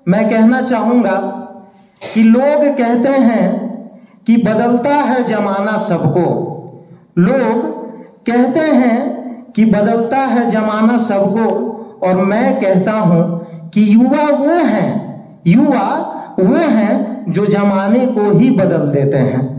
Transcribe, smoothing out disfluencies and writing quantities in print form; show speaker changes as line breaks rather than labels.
मैं कहना चाहूंगा कि लोग कहते हैं कि बदलता है जमाना सबको, लोग कहते हैं कि बदलता है जमाना सबको, और मैं कहता हूं कि युवा वो हैं जो जमाने को ही बदल देते हैं।